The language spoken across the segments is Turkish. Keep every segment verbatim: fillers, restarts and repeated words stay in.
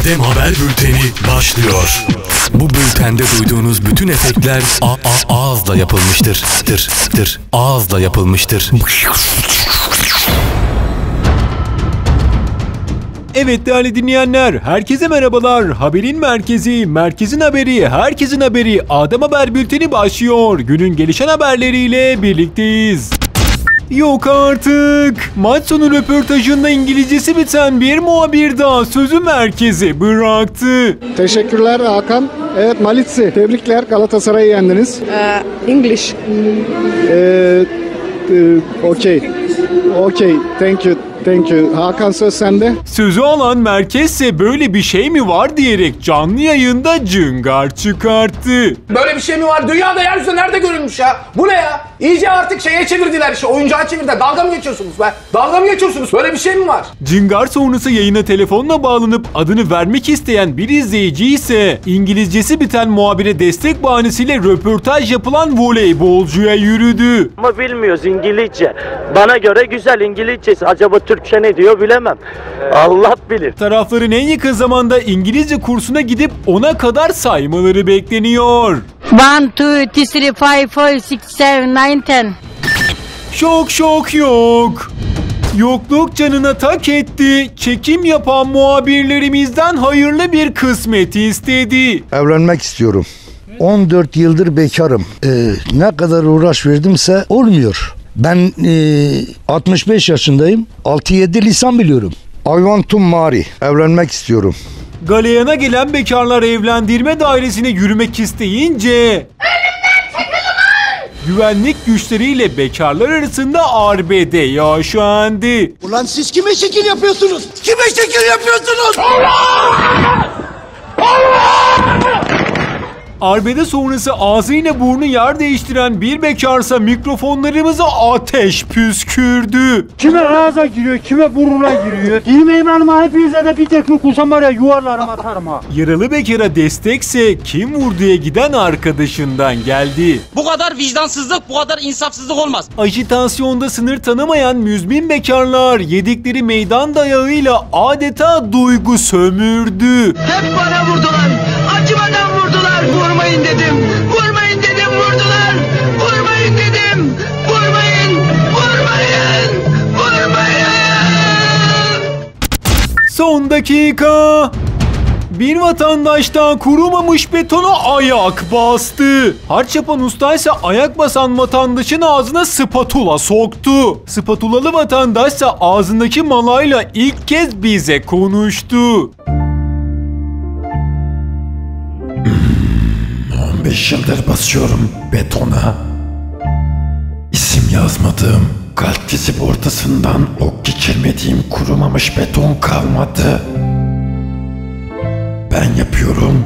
Adem Haber Bülteni başlıyor. Bu bültende duyduğunuz bütün efektler a a ağızla yapılmıştır. Tır tır ağızla yapılmıştır. Evet değerli dinleyenler, herkese merhabalar. Haberin merkezi, merkezin haberi, herkesin haberi Adem Haber Bülteni başlıyor. Günün gelişen haberleriyle birlikteyiz. Yok artık. Maç sonu röportajında İngilizcesi biten bir muhabir daha sözü merkeze bıraktı. Teşekkürler Hakan. Evet Malitsi, tebrikler, Galatasaray'ı yendiniz. Uh, English. Ee, e, okay. Okay, thank you. Thank you. Hakan söz sende. Sözü alan merkezse böyle bir şey mi var diyerek canlı yayında cıngar çıkarttı. Böyle bir şey mi var? Dünyada yeryüzünde nerede görülmüş ya? Bu ne ya? İyice artık şeye çevirdiler işte. Oyuncağa çevirdiler. Dalga mı geçiyorsunuz be? Dalga mı geçiyorsunuz? Böyle bir şey mi var? Cıngar sonrası yayına telefonla bağlanıp adını vermek isteyen bir izleyici ise İngilizcesi biten muhabire destek bahanesiyle röportaj yapılan voleybolcuya yürüdü. Ama bilmiyoruz İngilizce. Bana göre güzel İngilizcesi. Acaba Türkçe ne diyor bilemem. Allah bilir. Tarafların en yakın zamanda İngilizce kursuna gidip ona kadar saymaları bekleniyor. one, two, three, five, four, six, seven, nine, ten. Şok şok yok. Yokluk canına tak etti. Çekim yapan muhabirlerimizden hayırlı bir kısmet istedi. Evlenmek istiyorum. on dört yıldır bekarım. Ee, ne kadar uğraş verdimse olmuyor. Ben e, altmış beş yaşındayım. altı yedi lisan biliyorum. I want to marry. Evlenmek istiyorum. Galeyana gelen bekarlar evlendirme dairesine yürümek isteyince güvenlik güçleriyle bekarlar arasında arbede yaşandı. Ulan siz kime şekil yapıyorsunuz? Kime şekil yapıyorsunuz? Arbede sonrası ağzıyla burnu yer değiştiren bir bekarsa mikrofonlarımıza ateş püskürdü. Kime ağza giriyor, kime burnuna giriyor. Girmeyin hanıma, hepinize de bir tekme kursam var ya yuvarlarım atarım ha. Yaralı bekara destekse kim vurduya giden arkadaşından geldi. Bu kadar vicdansızlık, bu kadar insafsızlık olmaz. Ajitasyonda sınır tanımayan müzmin bekarlar yedikleri meydan dayağıyla adeta duygu sömürdü. Hep bana vurdular, acımadan vurdular. Vurmayın dedim, vurmayın dedim, vurdular. Vurmayın dedim, vurmayın, vurmayın, vurmayın. Son dakika. Bir vatandaş da kurumamış betona ayak bastı. Harç yapan ustaysa ayak basan vatandaşın ağzına spatula soktu. Spatulalı vatandaşsa ağzındaki malayla ilk kez bize konuştu. on beş yıldır basıyorum betona. İsim yazmadığım, kalp kesip ortasından ok geçirmediğim kurumamış beton kalmadı. Ben yapıyorum.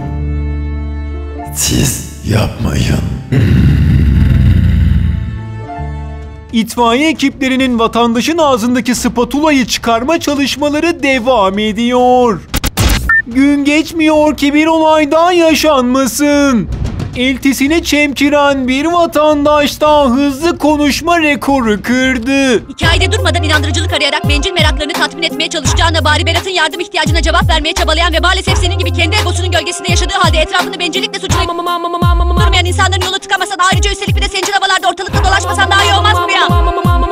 Siz yapmayın. İtfaiye ekiplerinin vatandaşın ağzındaki spatulayı çıkarma çalışmaları devam ediyor. Gün geçmiyor ki bir olay daha yaşanmasın. Eltisini çemkiren bir vatandaş daha hızlı konuşma rekoru kırdı. Hikayede durmadan inandırıcılık arayarak bencil meraklarını tatmin etmeye çalışacağına bari Berat'ın yardım ihtiyacına cevap vermeye çabalayan ve maalesef senin gibi kendi egosunun gölgesinde yaşadığı halde etrafını bencillikle suçlayıp durmayan insanların yolu tıkamasan, ayrıca üstelik bir de sencil havalarda ortalıkta dolaşmasan daha iyi olmaz mı bu ya?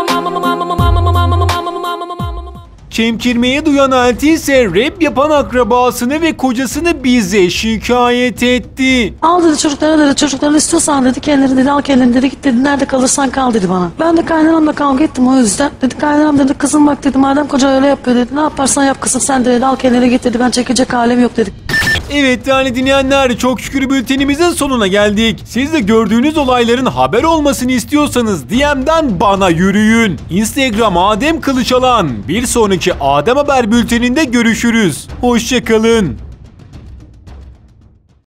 Çemkirmeye duyan elti ise rap yapan akrabasını ve kocasını bize şikayet etti. Al dedi çocuklara, dedi çocuklarını istiyorsan dedi kendini dedi al kendini dedi git dedi nerede kalırsan kal dedi bana. Ben de kaynanamla kavga ettim o yüzden. Dedi kaynanam dedi kızım bak dedi madem koca öyle yapıyor dedi ne yaparsan yap kızım sen dedi al kendini git dedi ben çekecek halim yok dedi. Evet yani dinleyenler çok şükür bültenimizin sonuna geldik. Siz de gördüğünüz olayların haber olmasını istiyorsanız D M'den bana yürüyün. Instagram Adem Kılıçalan. Bir sonraki Adem Haber Bülteni'nde görüşürüz. Hoşçakalın.